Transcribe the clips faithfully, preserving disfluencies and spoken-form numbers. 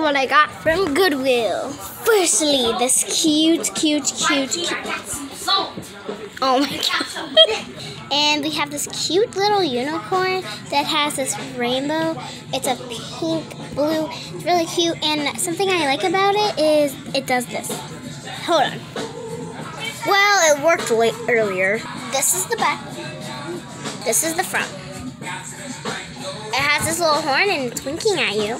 what I got from Goodwill. Firstly, this cute, cute, cute, cute. Oh my god. And we have this cute little unicorn that has this rainbow. It's a pink, blue. It's really cute. And something I like about it is it does this. Hold on. Well, it worked late earlier. This is the back. This is the front. It has this little horn and it's winking at you.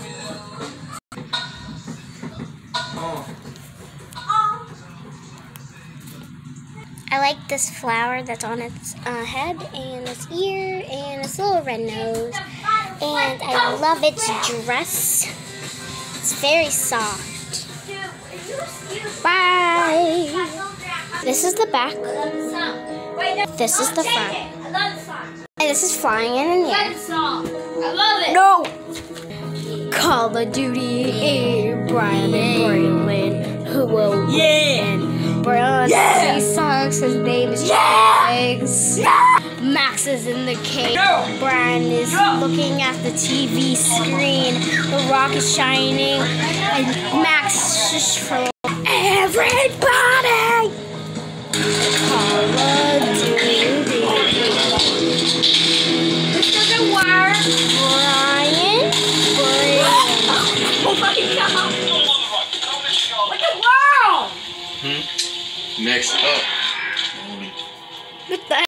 I like this flower that's on its uh, head and its ear and its little red nose. And I love its dress. It's very soft. Bye. This is the back. This is the front. And this is flying in the air. I love it. No. Call of Duty, Brian and Braylon, who will win? Braylon yeah. sucks. His name is yeah. Eggs. Yeah. Max is in the cave. No. Brian is no. looking at the T V screen. The rock is shining, and Max just for everybody. Call of Duty. This doesn't work. Brian, Braylon. Oh my god! What the world? Hmm? Next up. What the